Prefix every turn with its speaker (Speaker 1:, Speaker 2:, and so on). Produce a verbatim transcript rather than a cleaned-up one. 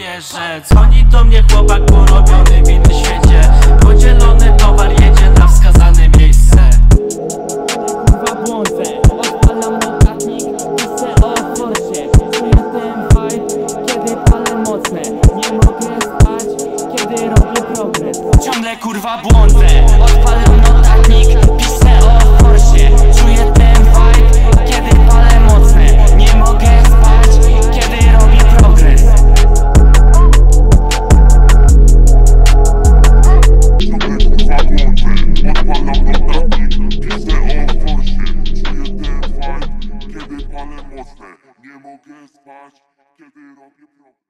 Speaker 1: czuję, że dzwoni do mnie chłopak porobiony w innym świecie. Podzielony towar jedzie na wskazane miejsce.
Speaker 2: Kurwa błądzę, odpalam notatnik, piszę o forsie. Czuję ten vibe, kiedy palę mocne. Nie mogę spać, kiedy robię progres.
Speaker 1: Ciągle kurwa błądzę,
Speaker 2: Odpalam notatnik, piszę o forsie. Czuję ten vibe, kiedy palę mocne. Nie mogę spać, kiedy robię progres.
Speaker 3: Odpalam notatnik, piszę o forsie. Czuję ten vibe, kiedy palę mocne. Nie mogę spać, kiedy robię progres.